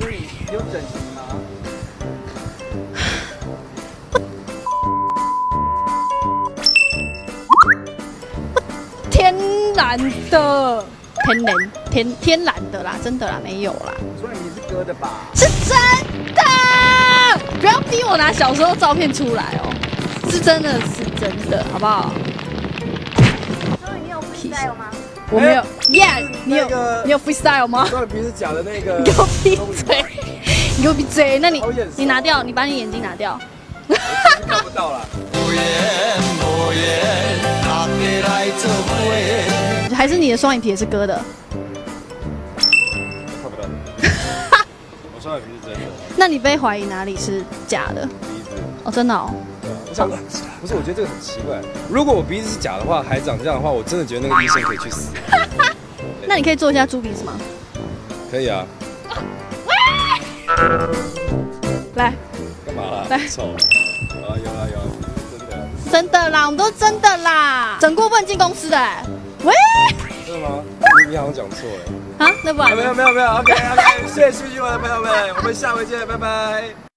所以你有整形吗？ 天然的，天然的啦，真的啦，没有啦。 所以你是割的吧？ 是真的，不要逼我拿小时候照片出来哦，是真的，是真的，好不好？ 所以你有 freestyle 吗？ 我没有，Yeah， 你有那个你有 freestyle 吗？ 双眼皮是假的那个。 你给我闭嘴！你给我闭嘴！那好眼熟你拿掉，你把你眼睛拿掉。 看不到啦。 还是你的双眼皮也是割的？ 看不到。我双眼皮是真的。 那你被怀疑哪里是假的？ 鼻子。 哦，真的哦。 我想，不是，我觉得这个很奇怪。如果我鼻子是假的话，还长这样的话，我真的觉得那个医生可以去死。 那你可以做一下猪鼻子吗？ 可以啊。 来， 干嘛啦？ 来丑。啊，有啊有啊，真的。 真的啦，我们都是真的啦，整过分进公司的哎。喂， 真的吗？你好像讲错了。 啊，那不然呢没有，OK，谢谢书记我的朋友们，我们下回见，拜拜。